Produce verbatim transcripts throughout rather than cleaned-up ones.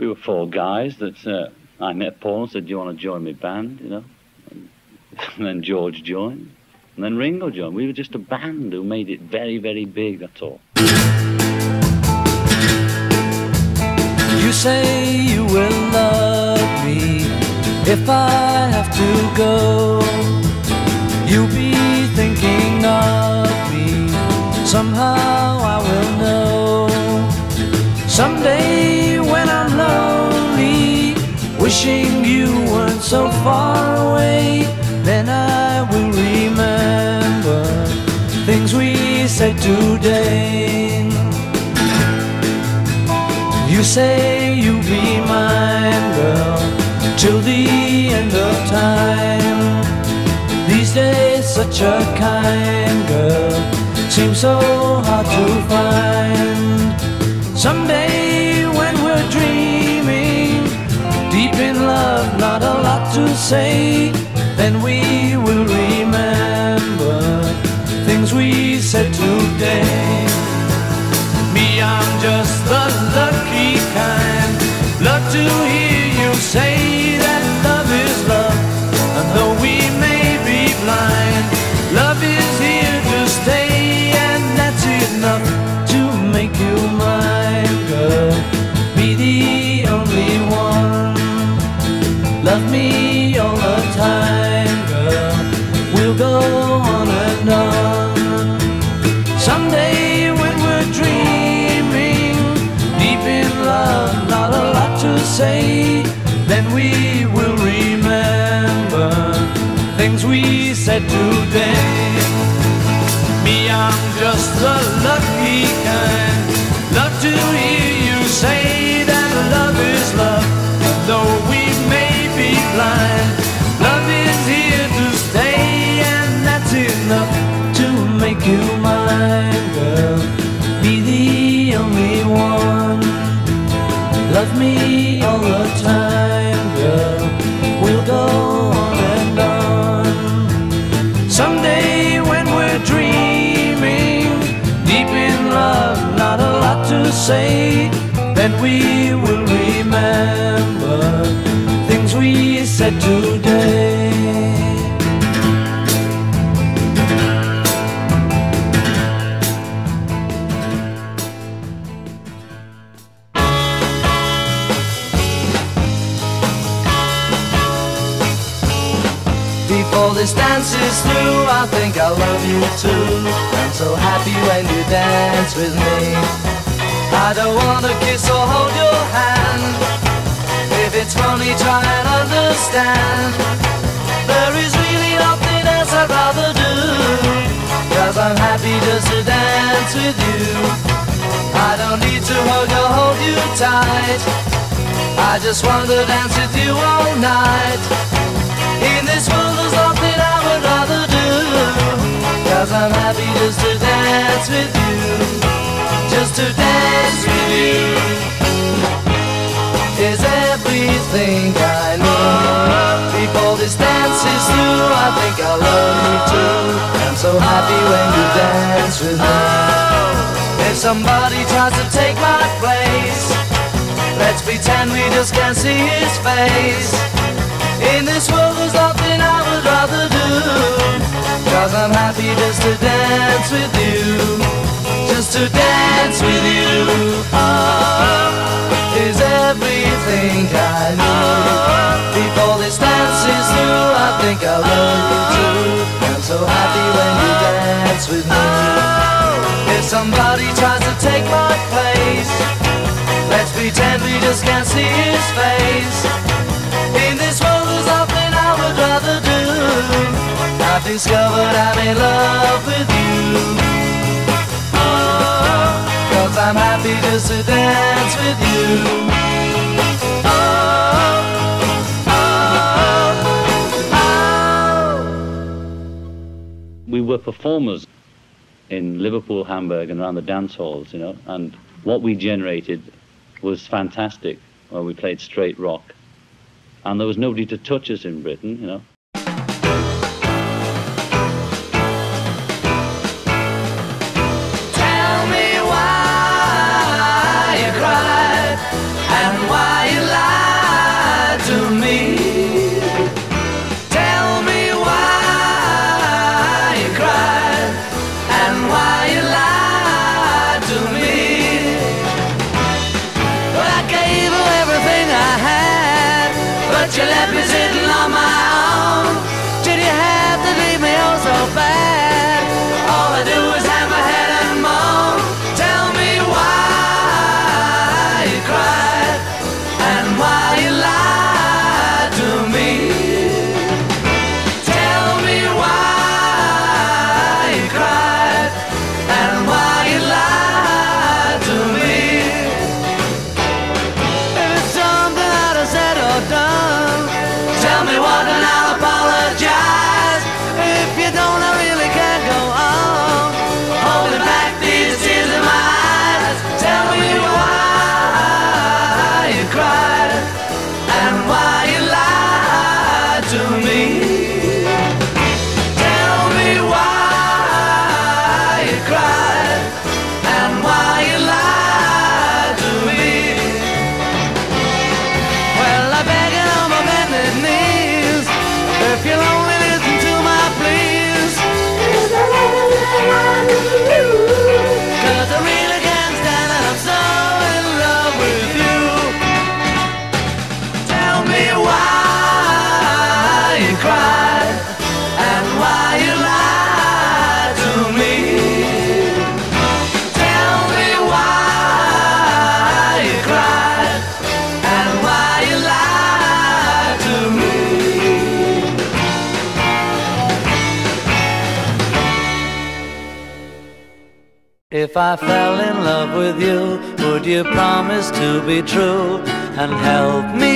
We were four guys that uh, I met Paul and said, do you want to join my band, you know? And, and then George joined, and then Ringo joined. We were just a band who made it very, very big, that's all. You say you will love me if I have to go. You'll be thinking of me, somehow I will know. Someday when I'm lonely, wishing you weren't so far away, then I will remember things we said today. You say you'll be mine, girl, till the end of time. These days such a kind girl seems so hard to find. Someday when we're dreaming, deep in love, not a lot to say, then we will remember things we said today. Me, I'm just the lucky kind, love to hear you say that love is love. And though we may be blind, love is here to stay, and that's enough to make you mine, girl. Be the only one, love me all the time, girl. We'll go on and on. Someday when we're dreaming, deep in love, not a lot to say, then we will remember things we said today. Me, I'm just the lucky kind, love to hear you say that love is love. Though we may be blind, love is here to stay, and that's enough to make you mine, girl. Be the only one, love me all the time, girl. We'll go on and on. Someday when we're dreaming, deep in love, not a lot to say, then we will remember things we said today. Before this dance is through, I think I love you too. I'm so happy when you dance with me. I don't wanna kiss or hold your hand. If it's funny, try and understand. There is really nothing else I'd rather do, 'cause I'm happy just to dance with you. I don't need to hug or hold you tight, I just want to dance with you all night. In this world there's nothing I would rather do, 'cause I'm happy just to dance with you. Just to dance with you is everything I need. Before this dance is through, I think I love you too. I'm so happy when you dance with me. If somebody tries to take my place, let's pretend we just can't see his face. In this world there's nothing I would rather do, 'cause I'm happy just to dance with you. Just to dance with you, oh, is everything I need. Before this dance is through, I think I love you too. I'm so happy when you dance with me. If somebody tries to take my place, let's pretend we just can't see his face. In this world there's nothing I would rather do, I've discovered I'm in love with you. Cause I'm happy just to dance with you. Oh, oh, oh. We were performers in Liverpool, Hamburg, and around the dance halls, you know, and what we generated was fantastic. Well, we played straight rock, and there was nobody to touch us in Britain, you know. Tell me why you cried and why you but you left me sitting on my own. Did you have to leave me oh so bad? All I do is hang my head and moan. Tell me why you cried and why you lied to me. Tell me why you cried and why you lied to me. If it's something that I said or done, tell me what and I'll apologize. If you don't, I really can't go on holding back these tears in my eyes. Tell me why you cried and why you lied to me. Tell me why you cried and why you lied to me. Well, I beg you on my bended knees, if you'll only listen to my pleas, 'cause I really can't stand it, I'm so in love with you. Tell me why you cried and why you lied to me. Tell me why you cried and why you lied to me. If I fell in love with you, would you promise to be true and help me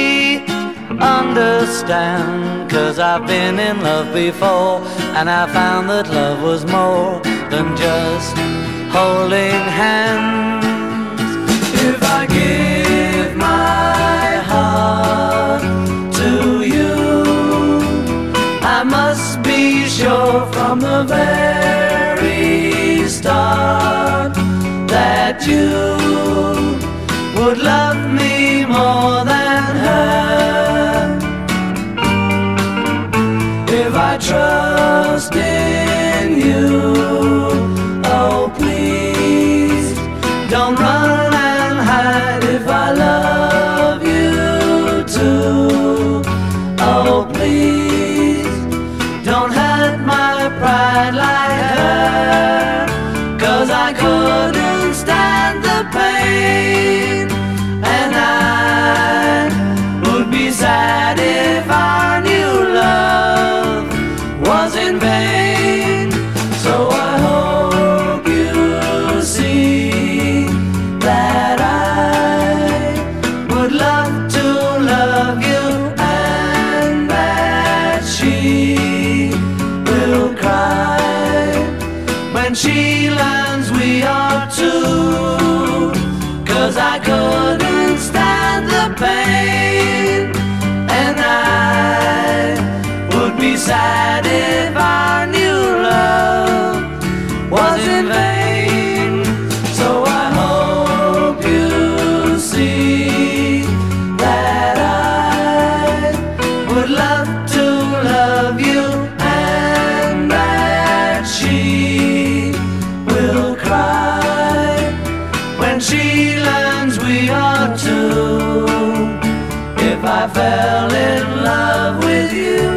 understand? 'Cause I've been in love before, and I found that love was more than just holding hands. If I give my heart to you, I must be sure from the very start that you would love me more than her. If I trust in you, oh please don't run and hide. If I love you too, oh please don't hurt my pride like her. 'Cause I couldn't stand the pain, and I would be sad if our new love was in vain. So I hope you see that I would love to love you, and that she will cry when she learns we are two. 'Cause I couldn't stand the pain, and I would be sad if our new love was in vain. So I hope you see that I would love to love you, and that she will cry when she learns we are two. If I fell in love with you,